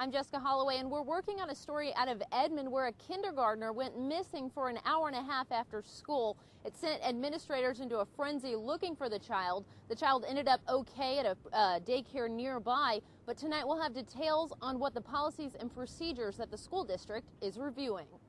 I'm Jessica Holloway, and we're working on a story out of Edmond where a kindergartner went missing for an hour and a half after school. It sent administrators into a frenzy looking for the child. The child ended up okay at a daycare nearby, but tonight we'll have details on what the policies and procedures that the school district is reviewing.